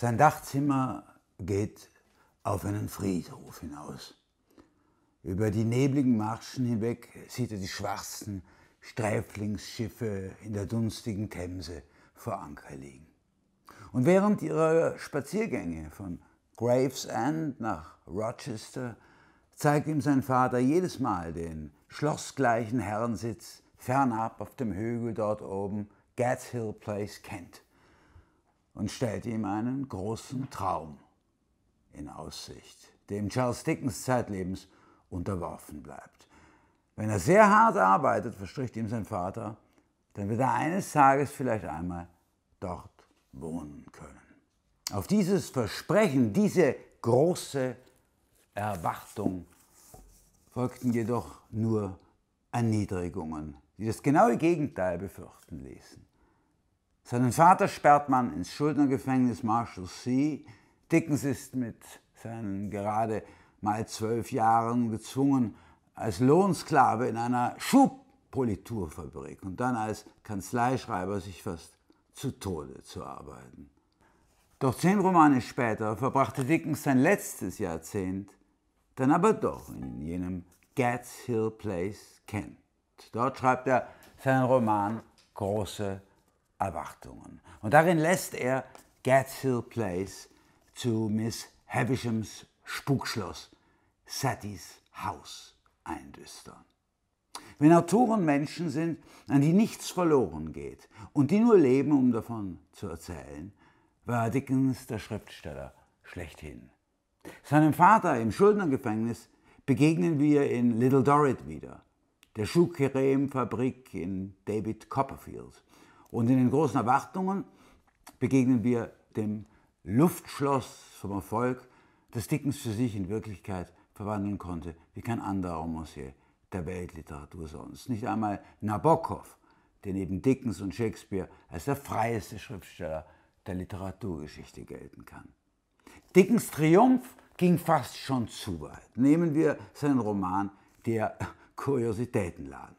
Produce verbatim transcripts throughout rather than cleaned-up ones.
Sein Dachzimmer geht auf einen Friedhof hinaus. Über die nebligen Marschen hinweg sieht er die schwarzen Sträflingsschiffe in der dunstigen Themse vor Anker liegen. Und während ihrer Spaziergänge von Gravesend nach Rochester zeigt ihm sein Vater jedes Mal den schlossgleichen Herrensitz fernab auf dem Hügel dort oben, Gads Hill Place, Kent, und stellt ihm einen großen Traum in Aussicht, dem Charles Dickens zeitlebens unterworfen bleibt. Wenn er sehr hart arbeitet, verspricht ihm sein Vater, dann wird er eines Tages vielleicht einmal dort wohnen können. Auf dieses Versprechen, diese große Erwartung folgten jedoch nur Erniedrigungen, die das genaue Gegenteil befürchten ließen. Seinen Vater sperrt man ins Schuldnergefängnis Marshalsea. Dickens ist mit seinen gerade mal zwölf Jahren gezwungen, als Lohnsklave in einer Schuhpoliturfabrik und dann als Kanzleischreiber sich fast zu Tode zu arbeiten. Doch zehn Romane später verbrachte Dickens sein letztes Jahrzehnt dann aber doch in jenem Gads Hill Place, Kent. Dort schreibt er seinen Roman Große Erwartungen. Und darin lässt er Gads Hill Place zu Miss Havishams Spukschloss, Sattys Haus, eindüstern. Wenn Autoren Menschen sind, an die nichts verloren geht und die nur leben, um davon zu erzählen, war Dickens der Schriftsteller schlechthin. Seinem Vater im Schuldnergefängnis begegnen wir in Little Dorrit wieder, der Schuhcreme-Fabrik in David Copperfield. Und in den Großen Erwartungen begegnen wir dem Luftschloss vom Erfolg, das Dickens für sich in Wirklichkeit verwandeln konnte, wie kein anderer Romancier der Weltliteratur sonst. Nicht einmal Nabokov, der neben Dickens und Shakespeare als der freieste Schriftsteller der Literaturgeschichte gelten kann. Dickens Triumph ging fast schon zu weit. Nehmen wir seinen Roman Der Kuriositätenladen.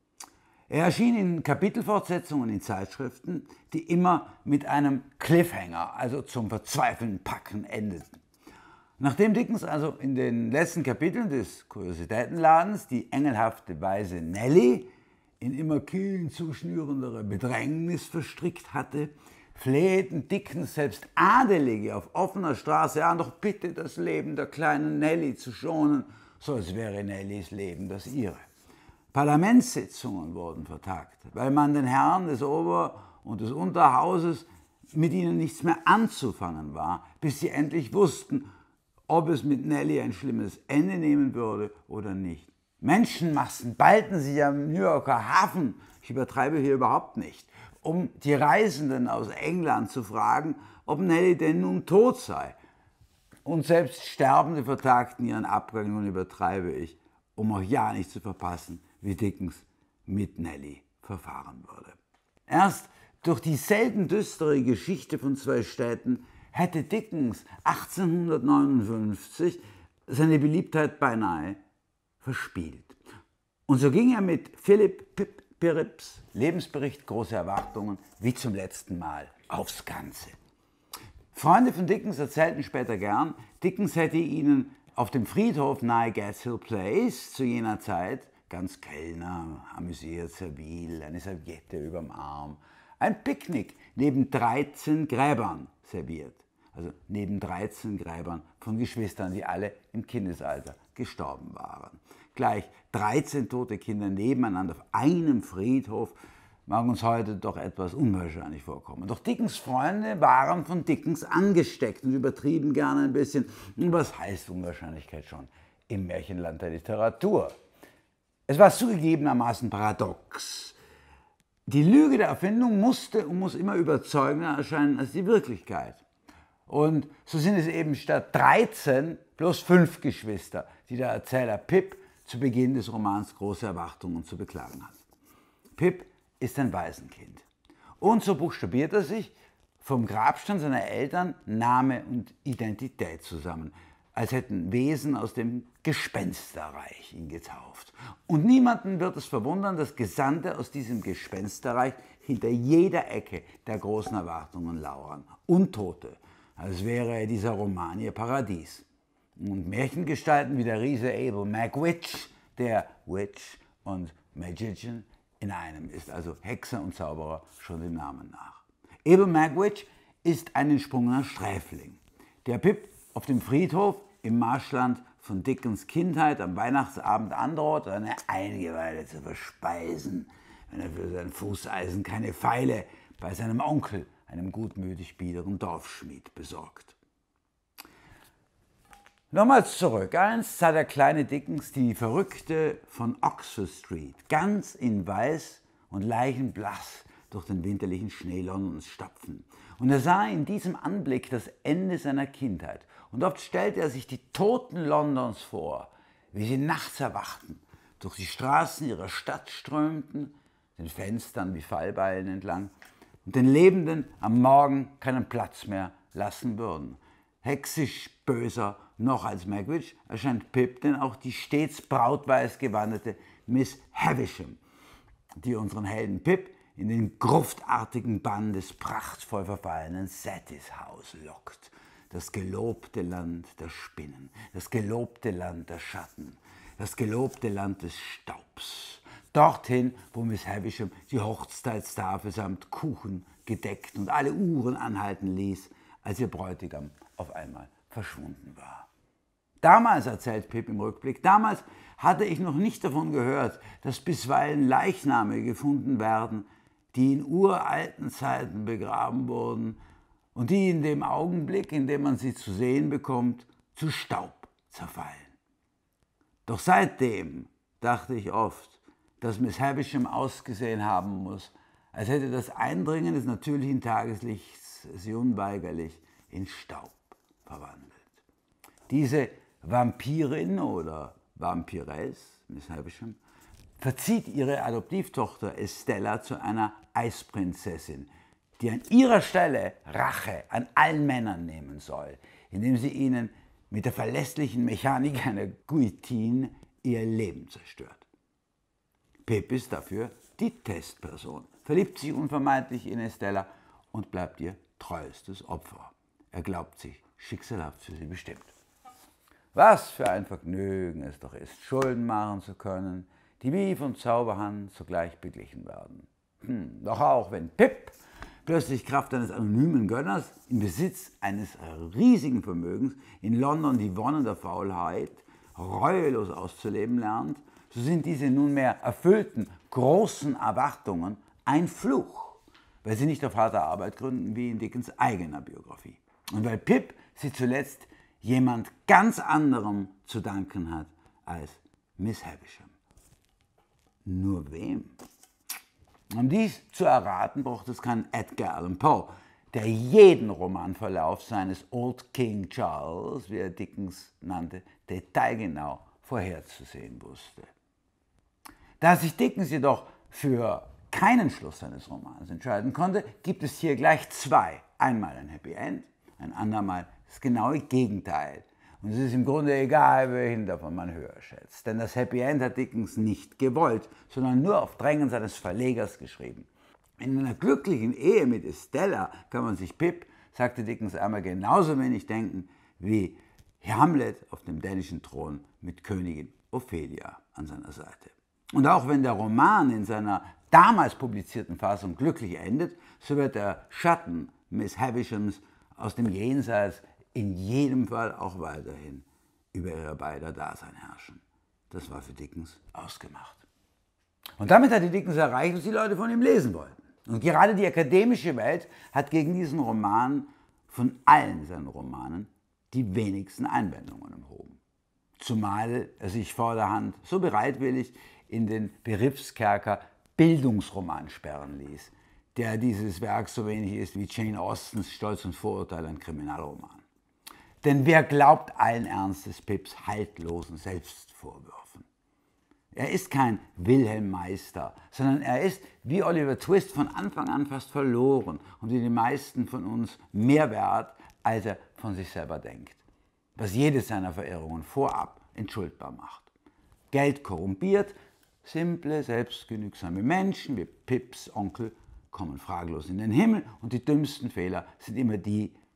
Er erschien in Kapitelfortsetzungen in Zeitschriften, die immer mit einem Cliffhanger, also zum Verzweifeln packen, endeten. Nachdem Dickens also in den letzten Kapiteln des Kuriositätenladens die engelhafte Weise Nellie in immer Kehlen zuschnürendere Bedrängnis verstrickt hatte, flehten Dickens selbst Adelige auf offener Straße an, doch bitte das Leben der kleinen Nellie zu schonen, so als wäre Nellies Leben das ihre. Parlamentssitzungen wurden vertagt, weil man den Herren des Ober- und des Unterhauses mit ihnen nichts mehr anzufangen war, bis sie endlich wussten, ob es mit Nellie ein schlimmes Ende nehmen würde oder nicht. Menschenmassen ballten sich am New Yorker Hafen, ich übertreibe hier überhaupt nicht, um die Reisenden aus England zu fragen, ob Nellie denn nun tot sei. Und selbst Sterbende vertagten ihren Abgang, nun übertreibe ich, um auch ja nicht zu verpassen, wie Dickens mit Nellie verfahren würde. Erst durch die selten düstere Geschichte von zwei Städten hätte Dickens achtzehnhundertneunundfünfzig seine Beliebtheit beinahe verspielt. Und so ging er mit Philipp Pip Pirrips Lebensbericht Große Erwartungen wie zum letzten Mal aufs Ganze. Freunde von Dickens erzählten später gern, Dickens hätte ihnen auf dem Friedhof nahe Gads Hill Place zu jener Zeit, ganz Kellner, amüsiert, servil, eine Serviette überm Arm, ein Picknick neben dreizehn Gräbern serviert. Also neben dreizehn Gräbern von Geschwistern, die alle im Kindesalter gestorben waren. Gleich dreizehn tote Kinder nebeneinander auf einem Friedhof mag uns heute doch etwas unwahrscheinlich vorkommen. Doch Dickens Freunde waren von Dickens angesteckt und übertrieben gerne ein bisschen. Und was heißt Unwahrscheinlichkeit schon im Märchenland der Literatur? Es war zugegebenermaßen paradox. Die Lüge der Erfindung musste und muss immer überzeugender erscheinen als die Wirklichkeit. Und so sind es eben statt dreizehn bloß fünf Geschwister, die der Erzähler Pip zu Beginn des Romans Große Erwartungen zu beklagen hat. Pip ist ein Waisenkind. Und so buchstabiert er sich vom Grabstein seiner Eltern Name und Identität zusammen, als hätten Wesen aus dem Gespensterreich ihn getauft. Und niemanden wird es verwundern, dass Gesandte aus diesem Gespensterreich hinter jeder Ecke der Großen Erwartungen lauern. Untote, als wäre dieser Roman ihr Paradies. Und Märchengestalten wie der Riese Abel Magwitch, der Witch und Magician in einem ist, also Hexer und Zauberer schon dem Namen nach. Abel Magwitch ist ein entsprungener Sträfling, der Pip auf dem Friedhof im Marschland von Dickens Kindheit am Weihnachtsabend androht, seine Eingeweide zu verspeisen, wenn er für sein Fußeisen keine Pfeile bei seinem Onkel, einem gutmütig biederen Dorfschmied, besorgt. Nochmals zurück. Einst sah der kleine Dickens die Verrückte von Oxford Street ganz in weiß und leichenblass durch den winterlichen Schnee Londons stapfen. Und er sah in diesem Anblick das Ende seiner Kindheit. Und oft stellte er sich die Toten Londons vor, wie sie nachts erwachten, durch die Straßen ihrer Stadt strömten, den Fenstern wie Fallbeilen entlang, und den Lebenden am Morgen keinen Platz mehr lassen würden. Hexisch böser noch als Magwitch erscheint Pip denn auch die stets brautweiß gewandete Miss Havisham, die unseren Helden Pip in den gruftartigen Bann des prachtvoll verfallenen Satis Haus lockt. Das gelobte Land der Spinnen, das gelobte Land der Schatten, das gelobte Land des Staubs. Dorthin, wo Miss Havisham die Hochzeitstafel samt Kuchen gedeckt und alle Uhren anhalten ließ, als ihr Bräutigam auf einmal verschwunden war. Damals, erzählt Pip im Rückblick, damals hatte ich noch nicht davon gehört, dass bisweilen Leichname gefunden werden, die in uralten Zeiten begraben wurden und die in dem Augenblick, in dem man sie zu sehen bekommt, zu Staub zerfallen. Doch seitdem dachte ich oft, dass Miss Havisham ausgesehen haben muss, als hätte das Eindringen des natürlichen Tageslichts sie unweigerlich in Staub verwandelt. Diese Vampirin oder Vampiress, Miss Havisham, verzieht ihre Adoptivtochter Estella zu einer Eisprinzessin, die an ihrer Stelle Rache an allen Männern nehmen soll, indem sie ihnen mit der verlässlichen Mechanik einer Guillotine ihr Leben zerstört. Pip ist dafür die Testperson, verliebt sich unvermeidlich in Estella und bleibt ihr treuestes Opfer. Er glaubt sich schicksalhaft für sie bestimmt. Was für ein Vergnügen es doch ist, Schulden machen zu können, die wie von Zauberhand sogleich beglichen werden. Hm, doch auch wenn Pip plötzlich Kraft eines anonymen Gönners in Besitz eines riesigen Vermögens in London die Wonnen der Faulheit reuelos auszuleben lernt, so sind diese nunmehr erfüllten großen Erwartungen ein Fluch, weil sie nicht auf harte Arbeit gründen wie in Dickens eigener Biografie. Und weil Pip sie zuletzt jemand ganz anderem zu danken hat als Miss Havisham. Nur wem? Um dies zu erraten, braucht es keinen Edgar Allan Poe, der jeden Romanverlauf seines Old King Charles, wie er Dickens nannte, detailgenau vorherzusehen wusste. Da sich Dickens jedoch für keinen Schluss seines Romans entscheiden konnte, gibt es hier gleich zwei. Einmal ein Happy End, ein andermal das genaue Gegenteil. Und es ist im Grunde egal, welchen davon man höher schätzt. Denn das Happy End hat Dickens nicht gewollt, sondern nur auf Drängen seines Verlegers geschrieben. In einer glücklichen Ehe mit Estella kann man sich Pip, sagte Dickens einmal, genauso wenig denken wie Hamlet auf dem dänischen Thron mit Königin Ophelia an seiner Seite. Und auch wenn der Roman in seiner damals publizierten Fassung glücklich endet, so wird der Schatten Miss Havishams aus dem Jenseits in jedem Fall auch weiterhin über ihre beider Dasein herrschen. Das war für Dickens ausgemacht. Und damit hatte Dickens erreicht, was die Leute von ihm lesen wollten. Und gerade die akademische Welt hat gegen diesen Roman von allen seinen Romanen die wenigsten Einwendungen erhoben. Zumal er sich vorderhand so bereitwillig in den Begriffskerker Bildungsroman sperren ließ, der dieses Werk so wenig ist wie Jane Austens Stolz und Vorurteil, ein Kriminalroman. Denn wer glaubt allen Ernstes Pips haltlosen Selbstvorwürfen? Er ist kein Wilhelm Meister, sondern er ist, wie Oliver Twist, von Anfang an fast verloren und wie die meisten von uns mehr wert, als er von sich selber denkt, was jede seiner Verirrungen vorab entschuldbar macht. Geld korrumpiert, simple, selbstgenügsame Menschen wie Pips Onkel kommen fraglos in den Himmel und die dümmsten Fehler sind immer die,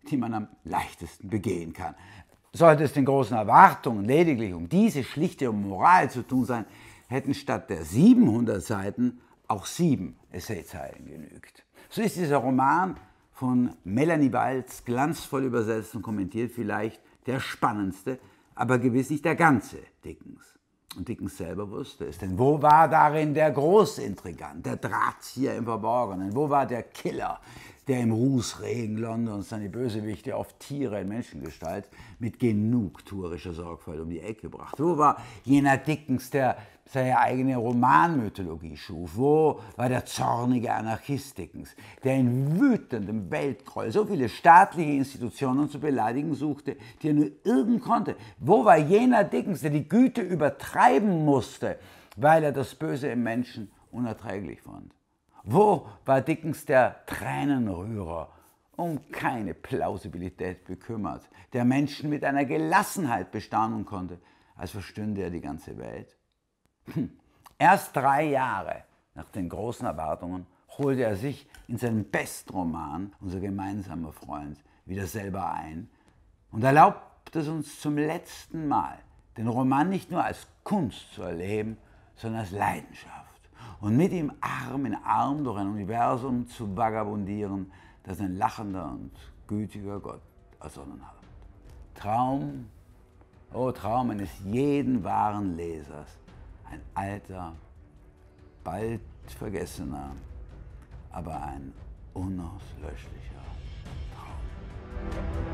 die man am leichtesten begehen kann. Sollte es den großen Erwartungen lediglich um diese schlichte Moral zu tun sein, hätten statt der siebenhundert Seiten auch sieben Essayzeilen genügt. So ist dieser Roman von Melanie Balz glanzvoll übersetzt und kommentiert vielleicht der spannendste, aber gewiss nicht der ganze Dickens. Und Dickens selber wusste es, denn wo war darin der Großintrigant, der Drahtzieher im Verborgenen? Wo war der Killer, der im Rußregen Londons seine Bösewichte auf Tiere in Menschengestalt mit genugtuerischer Sorgfalt um die Ecke brachte? Wo war jener Dickens, der seine eigene Romanmythologie schuf? Wo war der zornige Anarchist Dickens, der in wütendem Weltgroll so viele staatliche Institutionen zu beleidigen suchte, die er nur irgend konnte? Wo war jener Dickens, der die Güte übertreiben musste, weil er das Böse im Menschen unerträglich fand? Wo war Dickens der Tränenrührer, um keine Plausibilität bekümmert, der Menschen mit einer Gelassenheit bestaunen konnte, als verstünde er die ganze Welt? Hm. Erst drei Jahre nach den großen Erwartungen holte er sich in seinem Bestroman, unser gemeinsamer Freund, wieder selber ein und erlaubt es uns zum letzten Mal, den Roman nicht nur als Kunst zu erleben, sondern als Leidenschaft. Und mit ihm Arm in Arm durch ein Universum zu vagabundieren, das ein lachender und gütiger Gott ersonnen hat. Traum, oh Traum eines jeden wahren Lesers, ein alter, bald vergessener, aber ein unauslöschlicher Traum.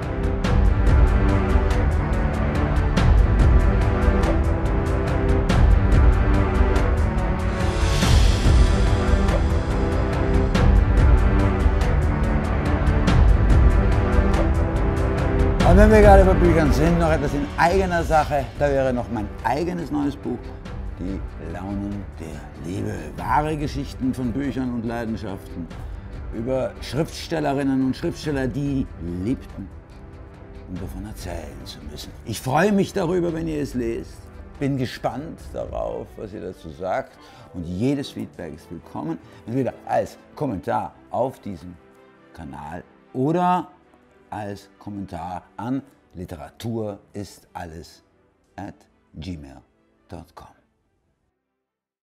Und wenn wir gerade bei Büchern sind, noch etwas in eigener Sache, da wäre noch mein eigenes neues Buch, Die Launen der Liebe. Wahre Geschichten von Büchern und Leidenschaften über Schriftstellerinnen und Schriftsteller, die liebten, um davon erzählen zu müssen. Ich freue mich darüber, wenn ihr es lest, bin gespannt darauf, was ihr dazu sagt und jedes Feedback ist willkommen, entweder als Kommentar auf diesem Kanal oder als Kommentar an literatur ist alles at gmail punkt com.